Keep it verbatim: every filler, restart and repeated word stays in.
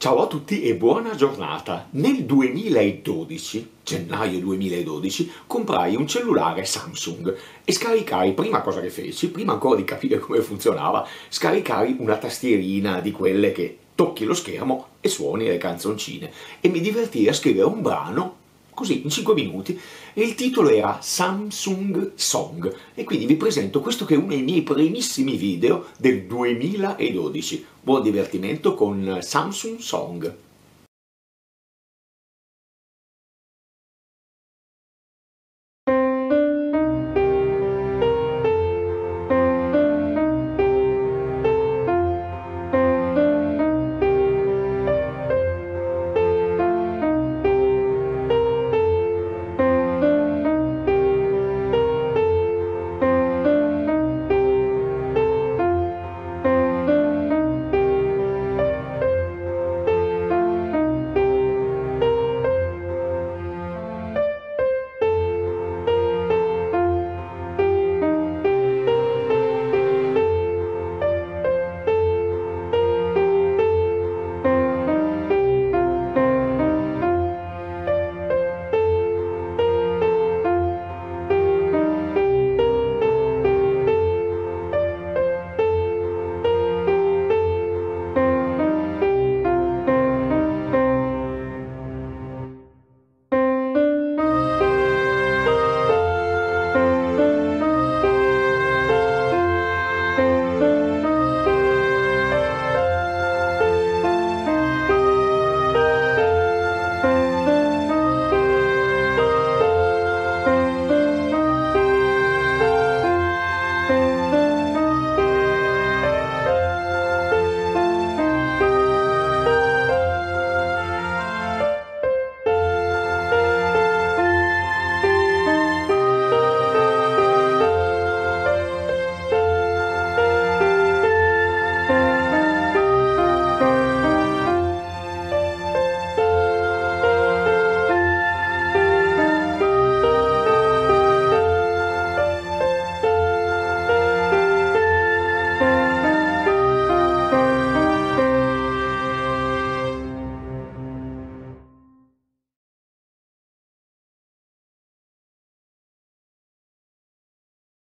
Ciao a tutti e buona giornata. Nel duemiladodici, gennaio duemiladodici, comprai un cellulare Samsung e scaricai, prima cosa che feci, prima ancora di capire come funzionava, scaricai una tastierina di quelle che tocchi lo schermo e suoni le canzoncine e mi divertii a scrivere un brano così in cinque minuti e il titolo era Samsung Song e quindi vi presento questo che è uno dei miei primissimi video del duemiladodici. Buon divertimento con Samsung Song.